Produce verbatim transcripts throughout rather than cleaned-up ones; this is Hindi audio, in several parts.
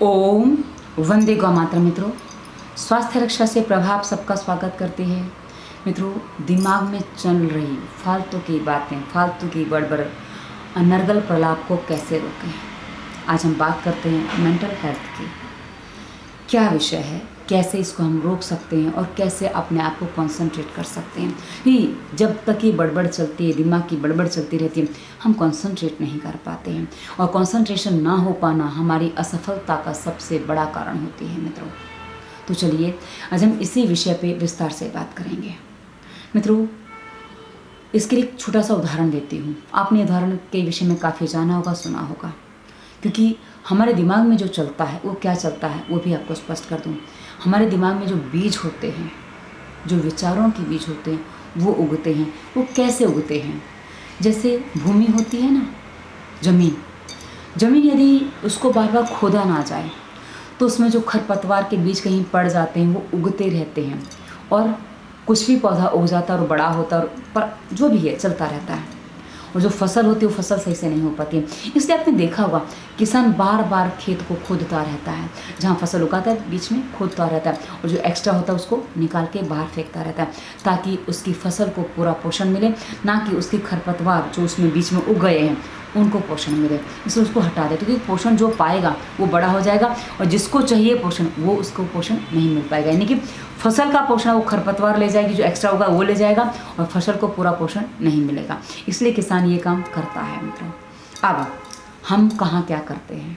ओम वंदे गौ मातरम। मित्रों, स्वास्थ्य रक्षा से प्रभाव सबका स्वागत करते हैं। मित्रों, दिमाग में चल रही फालतू की बातें, फालतू की बड़बड़, अनर्गल प्रलाप को कैसे रोकें, आज हम बात करते हैं मेंटल हेल्थ की। क्या विषय है, कैसे इसको हम रोक सकते हैं और कैसे अपने आप को कंसंट्रेट कर सकते हैं। कि जब तक ये बड़बड़ चलती है, दिमाग की बड़बड़ चलती रहती है, हम कंसंट्रेट नहीं कर पाते हैं और कंसंट्रेशन ना हो पाना हमारी असफलता का सबसे बड़ा कारण होती है। मित्रों, तो चलिए आज हम इसी विषय पे विस्तार से बात करेंगे। मित्रों, इसके लिए एक छोटा सा उदाहरण देती हूँ। आपने उदाहरण के विषय में काफ़ी जाना होगा, सुना होगा, क्योंकि हमारे दिमाग में जो चलता है वो क्या चलता है वो भी आपको स्पष्ट कर दूँ। हमारे दिमाग में जो बीज होते हैं, जो विचारों के बीज होते हैं, वो उगते हैं। वो कैसे उगते हैं? जैसे भूमि होती है ना, ज़मीन ज़मीन यदि उसको बार बार खोदा ना जाए तो उसमें जो खरपतवार के बीज कहीं पड़ जाते हैं वो उगते रहते हैं और कुछ भी पौधा उग जाता है और बड़ा होता है, और पर जो भी है चलता रहता है। और जो फसल होती है वो फसल सही से नहीं हो पाती है। इसलिए आपने देखा होगा किसान बार बार खेत को खोदता रहता है, जहाँ फसल उगाता है बीच में खोदता रहता है और जो एक्स्ट्रा होता है उसको निकाल के बाहर फेंकता रहता है, ताकि उसकी फसल को पूरा पोषण मिले, ना कि उसकी खरपतवार जो उसमें बीच में उग गए हैं उनको पोषण मिले। इसलिए उसको हटा दे, क्योंकि पोषण जो पाएगा वो बड़ा हो जाएगा और जिसको चाहिए पोषण वो उसको पोषण नहीं मिल पाएगा। यानी कि फसल का पोषण वो खरपतवार ले जाएगी, जो एक्स्ट्रा होगा वो ले जाएगा और फसल को पूरा पोषण नहीं मिलेगा। इसलिए किसान ये काम करता है। मित्रों, अब हम कहाँ क्या करते हैं,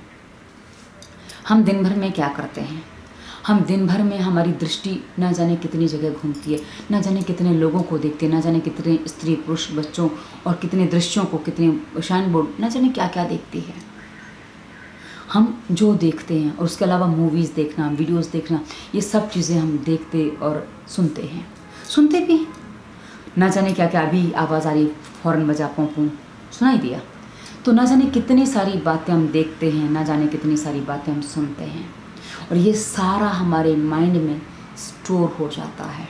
हम दिन भर में क्या करते हैं? हम दिन भर में हमारी दृष्टि ना जाने कितनी जगह घूमती है, ना जाने कितने लोगों को देखते हैं, ना जाने कितने स्त्री पुरुष बच्चों और कितने दृश्यों को, कितने साइन बोर्ड, ना जाने क्या क्या देखती है। हम जो देखते हैं और उसके अलावा मूवीज़ देखना, वीडियोस देखना, ये सब चीज़ें हम देखते और सुनते हैं, सुनते भी हैं। ना जाने क्या क्या, अभी आवाज़ आ रही, फ़ौरन बजा, पों पों सुनाई दिया। तो ना जाने कितनी सारी बातें हम देखते हैं, ना जाने कितनी सारी बातें हम सुनते हैं, और ये सारा हमारे माइंड में स्टोर हो जाता है।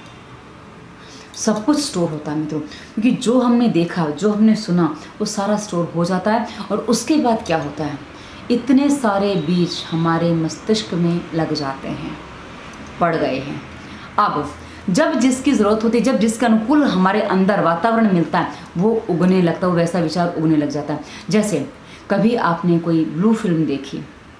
सब कुछ स्टोर होता है मित्रों, क्योंकि जो हमने देखा, जो हमने सुना, वो सारा स्टोर हो जाता है। और उसके बाद क्या होता है, इतने सारे बीज हमारे मस्तिष्क में लग जाते हैं, पड़ गए हैं। अब जब जिसकी ज़रूरत होती है, जब जिसके अनुकूल हमारे अंदर वातावरण मिलता है, वो उगने लगता है, वो वैसा विचार उगने लग जाता है। जैसे कभी आपने कोई ब्लू फिल्म देखी,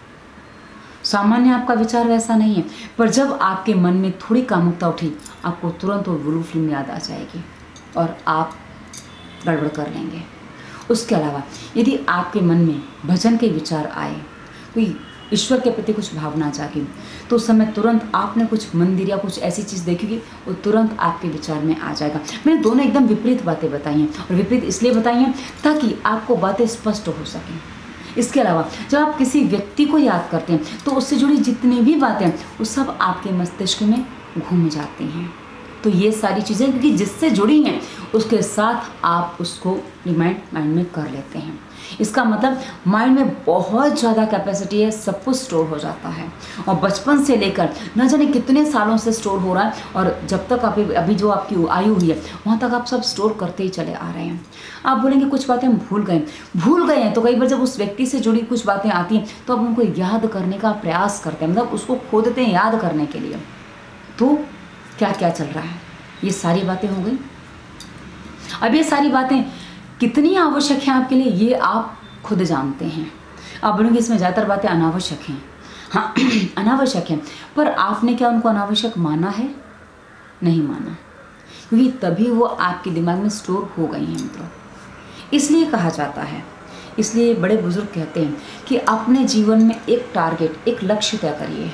सामान्य आपका विचार वैसा नहीं है, पर जब आपके मन में थोड़ी कामुकता उठी, आपको तुरंत वो ब्लू फिल्म याद आ जाएगी और आप गड़बड़ कर लेंगे। उसके अलावा यदि आपके मन में भजन के विचार आए, कोई ईश्वर के प्रति कुछ भावना जागी, तो उस समय तुरंत आपने कुछ मंदिर या कुछ ऐसी चीज़ देखी कि वो तुरंत आपके विचार में आ जाएगा। मैंने दोनों एकदम विपरीत बातें बताई हैं, और विपरीत इसलिए बताई हैं ताकि आपको बातें स्पष्ट हो सकें। इसके अलावा जब आप किसी व्यक्ति को याद करते हैं तो उससे जुड़ी जितनी भी बातें हैं वो सब आपके मस्तिष्क में घूम जाती हैं। तो ये सारी चीज़ें क्योंकि जिससे जुड़ी हैं उसके साथ आप उसको रिमाइंड माइंड में कर लेते हैं। इसका मतलब माइंड में बहुत ज़्यादा कैपेसिटी है, सब कुछ स्टोर हो जाता है, और बचपन से लेकर न जाने कितने सालों से स्टोर हो रहा है, और जब तक आप अभी जो आपकी आयु हुई है वहाँ तक आप सब स्टोर करते ही चले आ रहे हैं। आप बोलेंगे कुछ बातें हम भूल गए भूल गए हैं तो कई बार जब उस व्यक्ति से जुड़ी कुछ बातें आती हैं तो आप उनको याद करने का प्रयास करते हैं, मतलब उसको खोदते हैं याद करने के लिए। तो क्या क्या चल रहा है, ये सारी बातें हो गई। अब ये सारी बातें कितनी आवश्यक हैं आपके लिए, ये आप खुद जानते हैं। आप बोलेंगे इसमें ज़्यादातर बातें अनावश्यक हैं। हाँ अनावश्यक हैं, पर आपने क्या उनको अनावश्यक माना है? नहीं माना, क्योंकि तभी वो आपके दिमाग में स्टोर हो गई हैं मित्रों। इसलिए कहा जाता है, इसलिए बड़े बुजुर्ग कहते हैं कि अपने जीवन में एक टारगेट, एक लक्ष्य तय करिए।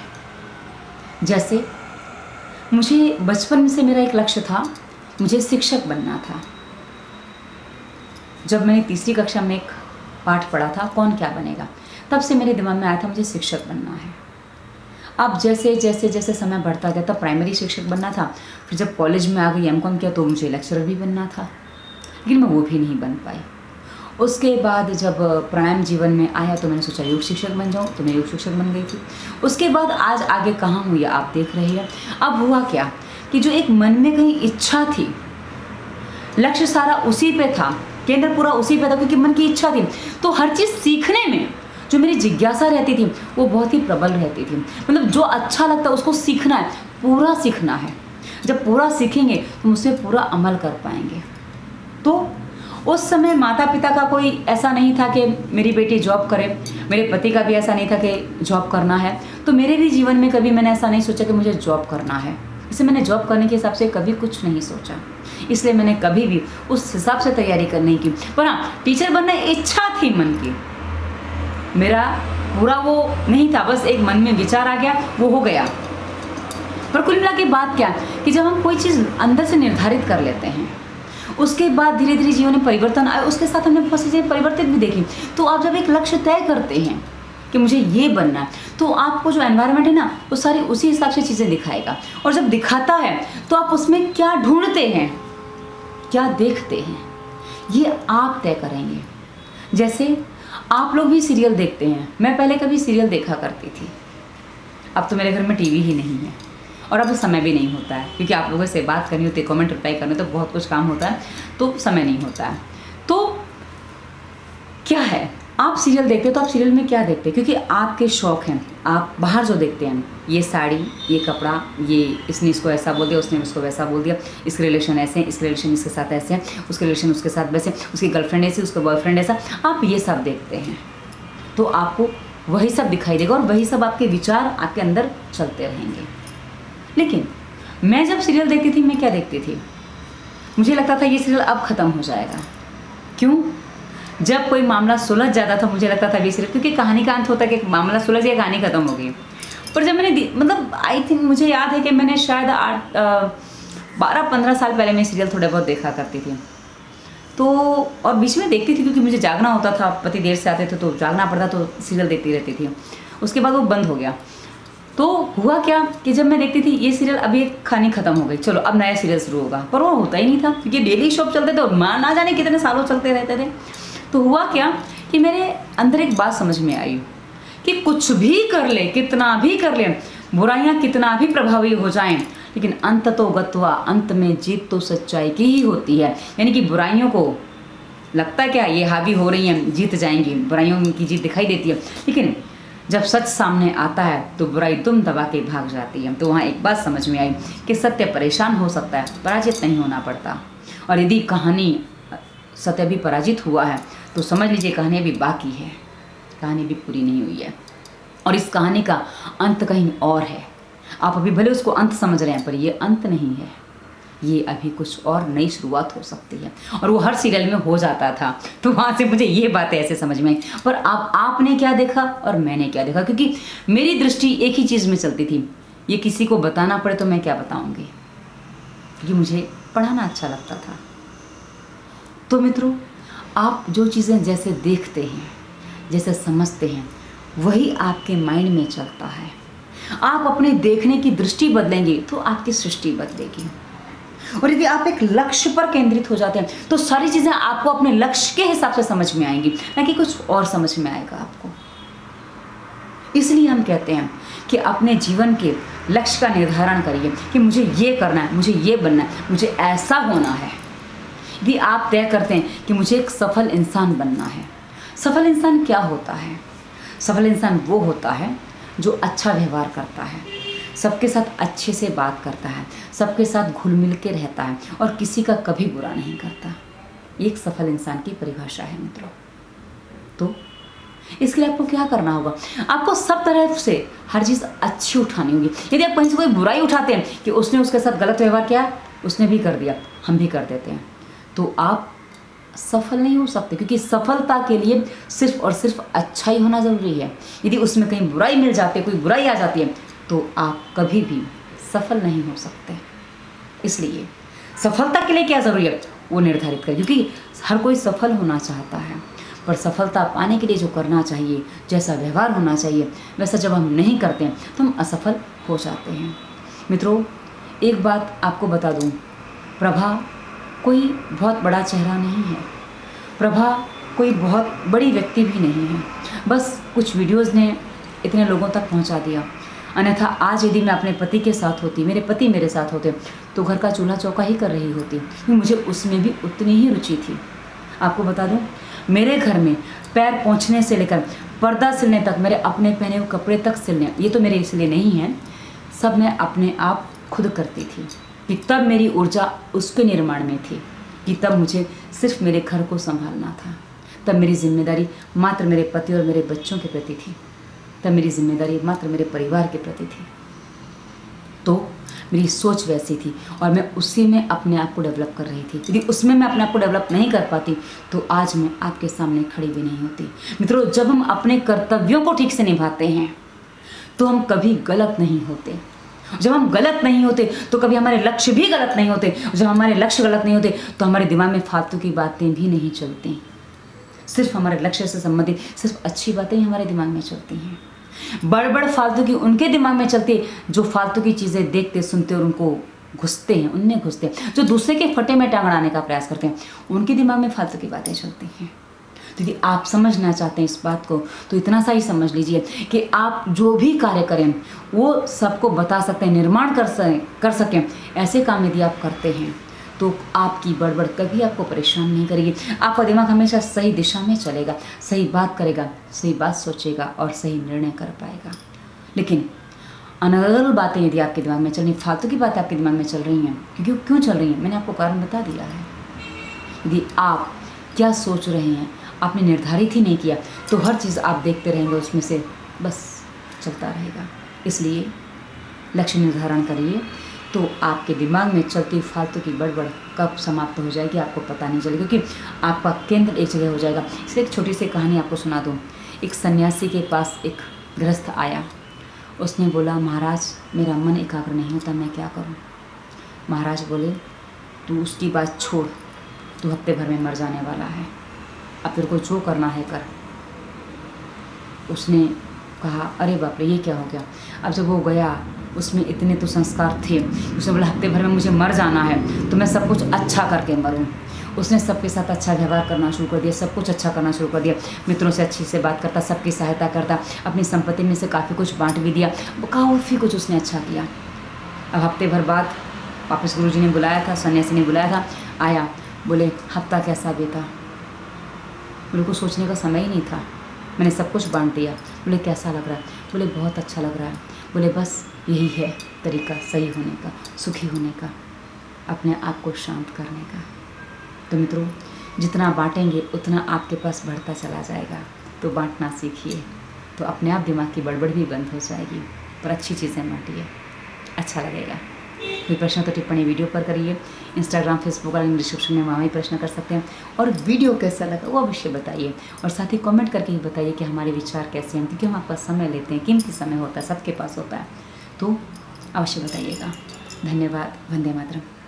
जैसे मुझे बचपन से मेरा एक लक्ष्य था, मुझे शिक्षक बनना था। जब मैंने तीसरी कक्षा में एक पाठ पढ़ा था, कौन क्या बनेगा, तब से मेरे दिमाग में आया था मुझे शिक्षक बनना है। अब जैसे जैसे जैसे समय बढ़ता गया, तब प्राइमरी शिक्षक बनना था, फिर जब कॉलेज में आ गई, एम कॉम किया, तो मुझे लेक्चरर भी बनना था, लेकिन मैं वो भी नहीं बन पाई। उसके बाद जब प्राणायाम जीवन में आया तो मैंने सोचा योग शिक्षक बन जाऊँ, तो मैं योग शिक्षक बन गई थी। उसके बाद आज आगे कहाँ हुई आप देख रहे हैं। अब हुआ क्या कि जो एक मन में कहीं इच्छा थी, लक्ष्य सारा उसी पे था, केंद्र पूरा उसी पे था, क्योंकि मन की इच्छा थी, तो हर चीज़ सीखने में जो मेरी जिज्ञासा रहती थी वो बहुत ही प्रबल रहती थी। मतलब जो अच्छा लगता है उसको सीखना है, पूरा सीखना है। जब पूरा सीखेंगे तो मुझसे पूरा अमल कर पाएंगे। तो उस समय माता पिता का कोई ऐसा नहीं था कि मेरी बेटी जॉब करे, मेरे पति का भी ऐसा नहीं था कि जॉब करना है। तो मेरे भी जीवन में कभी मैंने ऐसा नहीं सोचा कि मुझे जॉब करना है। इसलिए मैंने जॉब करने के हिसाब से कभी कुछ नहीं सोचा, इसलिए मैंने कभी भी उस हिसाब से तैयारी कर नहीं की। पर हाँ, टीचर बनने इच्छा थी मन की, मेरा पूरा वो नहीं था, बस एक मन में विचार आ गया, वो हो गया। पर कुल मिला के बात क्या कि जब हम कोई चीज़ अंदर से निर्धारित कर लेते हैं, उसके बाद धीरे धीरे जीवन में परिवर्तन आए, उसके साथ हमने बहुत सी चीज़ें परिवर्तित भी देखी। तो आप जब एक लक्ष्य तय करते हैं कि मुझे ये बनना है, तो आपको जो एनवायरनमेंट है ना वो सारी उसी हिसाब से चीज़ें दिखाएगा। और जब दिखाता है तो आप उसमें क्या ढूंढते हैं, क्या देखते हैं, ये आप तय करेंगे। जैसे आप लोग भी सीरियल देखते हैं, मैं पहले कभी सीरियल देखा करती थी, अब तो मेरे घर में टीवी ही नहीं है और अब समय भी नहीं होता है, क्योंकि आप लोगों से बात करनी होती है, कमेंट रिप्लाई करने, तो बहुत कुछ काम होता है, तो समय नहीं होता है। तो क्या है, आप सीरियल देखते हो तो आप सीरियल में क्या देखते हैं, क्योंकि आपके शौक़ हैं, आप बाहर जो देखते हैं, ये साड़ी, ये कपड़ा, ये इसने इसको ऐसा बोल दिया, उसने उसको वैसा बोल दिया, इसके रिलेशन ऐसे हैं, इसके रिलेशन इसके साथ ऐसे हैं, उसके रिलेशन उसके साथ वैसे, उसकी गर्लफ्रेंड ऐसी, उसका बॉयफ्रेंड ऐसा, आप ये सब देखते हैं। तो आपको वही सब दिखाई देगा और वही सब आपके विचार आपके अंदर चलते रहेंगे। लेकिन मैं जब सीरियल देखती थी, मैं क्या देखती थी, मुझे लगता था ये सीरियल अब ख़त्म हो जाएगा। क्यों? जब कोई मामला सुलझ जाता था, मुझे लगता था ये सीरियल, क्योंकि कहानी का अंत होता है कि मामला सुलझ गया, कहानी ख़त्म हो गई। पर जब मैंने मतलब आई थिंक मुझे याद है कि मैंने शायद आठ बारह पंद्रह साल पहले मैं सीरियल थोड़े बहुत देखा करती थी। तो और बीच में देखती थी क्योंकि मुझे जागना होता था, पति देर से आते थे तो जागना पड़ता, तो सीरियल देखती रहती थी। उसके बाद वो बंद हो गया। तो हुआ क्या कि जब मैं देखती थी ये सीरियल, अभी एक कहानी ख़त्म हो गई, चलो अब नया सीरियल शुरू होगा, पर वो होता ही नहीं था, क्योंकि डेली शॉप चलते थे और माँ ना जाने कितने सालों चलते रहते थे। तो हुआ क्या कि मेरे अंदर एक बात समझ में आई कि कुछ भी कर ले, कितना भी कर ले, बुराइयां कितना भी प्रभावी हो जाएं, लेकिन अंत तो गत्वा, अंत में जीत तो सच्चाई की ही होती है। यानी कि बुराइयों को लगता है क्या ये हावी हो रही हैं, जीत जाएंगी, बुराइयों की जीत दिखाई देती है, लेकिन जब सच सामने आता है तो बुराई तुम दबा के भाग जाती है। तो वहाँ एक बात समझ में आई कि सत्य परेशान हो सकता है, पराजित नहीं होना पड़ता। और यदि कहानी सत्य भी पराजित हुआ है तो समझ लीजिए कहानी अभी बाकी है, कहानी भी पूरी नहीं हुई है और इस कहानी का अंत कहीं और है। आप अभी भले उसको अंत समझ रहे हैं, पर ये अंत नहीं है, ये अभी कुछ और नई शुरुआत हो सकती है। और वो हर सीरियल में हो जाता था, तो वहाँ से मुझे ये बातें ऐसे समझ में आई। पर आप आपने क्या देखा और मैंने क्या देखा, क्योंकि मेरी दृष्टि एक ही चीज़ में चलती थी। ये किसी को बताना पड़े तो मैं क्या बताऊँगी, क्योंकि मुझे पढ़ाना अच्छा लगता था। तो मित्रों, आप जो चीज़ें जैसे देखते हैं, जैसे समझते हैं, वही आपके माइंड में चलता है। आप अपने देखने की दृष्टि बदलेंगे तो आपकी सृष्टि बदलेगी। और यदि आप एक लक्ष्य पर केंद्रित हो जाते हैं तो सारी चीज़ें आपको अपने लक्ष्य के हिसाब से समझ में आएंगी, ना कि कुछ और समझ में आएगा आपको। इसलिए हम कहते हैं कि अपने जीवन के लक्ष्य का निर्धारण करिए कि मुझे ये करना है, मुझे ये बनना है, मुझे ऐसा होना है। यदि आप तय करते हैं कि मुझे एक सफल इंसान बनना है, सफल इंसान क्या होता है? सफल इंसान वो होता है जो अच्छा व्यवहार करता है, सबके साथ अच्छे से बात करता है, सबके साथ घुल मिल के रहता है और किसी का कभी बुरा नहीं करता। एक सफल इंसान की परिभाषा है मित्रों। तो इसके लिए आपको क्या करना होगा? आपको सब तरफ से हर चीज़ अच्छी उठानी होगी। यदि आप कहीं से कोई बुराई उठाते हैं कि उसने उसके साथ गलत व्यवहार किया, उसने भी कर दिया, हम भी कर देते हैं, तो आप सफल नहीं हो सकते, क्योंकि सफलता के लिए सिर्फ और सिर्फ अच्छा ही होना ज़रूरी है। यदि उसमें कहीं बुराई मिल जाती है, कोई बुराई आ जाती है, तो आप कभी भी सफल नहीं हो सकते। इसलिए सफलता के लिए क्या ज़रूरी है वो निर्धारित करें, क्योंकि हर कोई सफल होना चाहता है, पर सफलता पाने के लिए जो करना चाहिए, जैसा व्यवहार होना चाहिए, वैसा जब हम नहीं करते हैं तो हम असफल हो जाते हैं। मित्रों, एक बात आपको बता दूं, प्रभा कोई बहुत बड़ा चेहरा नहीं है, प्रभा कोई बहुत बड़ी व्यक्ति भी नहीं है, बस कुछ वीडियोज़ ने इतने लोगों तक पहुंचा दिया। अन्यथा आज यदि मैं अपने पति के साथ होती, मेरे पति मेरे साथ होते, तो घर का चूल्हा चौका ही कर रही होती, क्योंकि मुझे उसमें भी उतनी ही रुचि थी। आपको बता दूं, मेरे घर में पैर पहुंचने से लेकर पर्दा सिलने तक, मेरे अपने पहने हुए कपड़े तक सिलने, ये तो मेरे इसलिए नहीं है, सब मैं अपने आप खुद करती थी। कि तब मेरी ऊर्जा उसके निर्माण में थी, कि तब मुझे सिर्फ मेरे घर को संभालना था। तब मेरी जिम्मेदारी मात्र मेरे पति और मेरे बच्चों के प्रति थी। तब मेरी जिम्मेदारी मात्र मेरे परिवार के प्रति थी। तो मेरी सोच वैसी थी और मैं उसी में अपने आप को डेवलप कर रही थी। यदि उसमें मैं अपने आप को डेवलप नहीं कर पाती तो आज मैं आपके सामने खड़ी भी नहीं होती। मित्रों, जब हम अपने कर्तव्यों को ठीक से निभाते हैं तो हम कभी गलत नहीं होते। जब हम गलत नहीं होते तो कभी हमारे लक्ष्य भी गलत नहीं होते। जब हमारे लक्ष्य गलत नहीं होते तो हमारे दिमाग में फालतू की बातें भी नहीं चलती। सिर्फ हमारे लक्ष्य से संबंधित सिर्फ अच्छी बातें ही हमारे दिमाग में चलती हैं। बड़-बड़ फालतू की उनके दिमाग में चलती है जो फालतू की चीज़ें देखते सुनते और उनको घुसते हैं, उनमें घुसते हैं। जो दूसरे के फटे में टांग अड़ाने का प्रयास करते हैं, उनके दिमाग में फालतू की बातें चलती हैं। तो यदि आप समझना चाहते हैं इस बात को तो इतना सा ही समझ लीजिए कि आप जो भी कार्य करें वो सबको बता सकते हैं, निर्माण कर सकें कर सकें ऐसे काम यदि आप करते हैं तो आपकी बड़बड़ कभी आपको परेशान नहीं करेगी। आपका दिमाग हमेशा सही दिशा में चलेगा, सही बात करेगा, सही बात सोचेगा और सही निर्णय कर पाएगा। लेकिन अनर्गल बातें यदि आपके दिमाग में चल रही, फालतू की बातें आपके दिमाग में चल रही हैं, क्योंकि क्यों चल रही हैं मैंने आपको कारण बता दिया है। यदि आप क्या सोच रहे हैं आपने निर्धारित ही नहीं किया तो हर चीज़ आप देखते रहेंगे, उसमें से बस चलता रहेगा। इसलिए लक्ष्य निर्धारण करिए तो आपके दिमाग में चलती फालतू की बड़बड़ कब समाप्त हो जाएगी आपको पता नहीं चलेगा, क्योंकि आपका केंद्र एक जगह हो जाएगा। इसलिए एक छोटी सी कहानी आपको सुना दूँ। एक सन्यासी के पास एक गृहस्थ आया। उसने बोला, महाराज मेरा मन एकाग्र नहीं होता, मैं क्या करूँ। महाराज बोले, तू उसकी बात छोड़, तू हफ्ते भर में मर जाने वाला है, अब तेरे को जो करना है कर। उसने कहा, अरे बाप रे ये क्या हो गया। अब जब वो गया उसमें इतने तो संस्कार थे। उसने बोला हफ्ते भर में मुझे मर जाना है तो मैं सब कुछ अच्छा करके मरूं। उसने सबके साथ अच्छा व्यवहार करना शुरू कर दिया, सब कुछ अच्छा करना शुरू कर दिया। मित्रों से अच्छी से बात करता, सबकी सहायता करता, अपनी संपत्ति में से काफ़ी कुछ बांट भी दिया, काफ़ी कुछ उसने अच्छा किया। अब हफ्ते भर बाद वापस गुरुजी ने बुलाया था, सन्यासी ने बुलाया था, आया, बोले हफ्ता कैसा बीता। मेरे को सोचने का समय ही नहीं था, मैंने सब कुछ बांट दिया। बोले कैसा लग रहा है। बोले बहुत अच्छा लग रहा है। बोले बस यही है तरीका सही होने का, सुखी होने का, अपने आप को शांत करने का। तो मित्रों, जितना बांटेंगे उतना आपके पास बढ़ता चला जाएगा। तो बांटना सीखिए तो अपने आप दिमाग की बड़बड़ भी बंद हो जाएगी। पर अच्छी चीज़ें बांटिए, अच्छा लगेगा। कोई प्रश्न तो टिप्पणी वीडियो पर करिए। इंस्टाग्राम, फेसबुक और डिस्क्रिप्शन में वहाँ भी प्रश्न कर सकते हैं। और वीडियो कैसा लगा वो अवश्य बताइए और साथ ही कमेंट करके ही बताइए कि हमारे विचार कैसे हैं, क्योंकि हम आपका समय लेते हैं, कीमती समय होता है, सबके पास होता है, तो अवश्य बताइएगा। धन्यवाद। वंदे मातरम।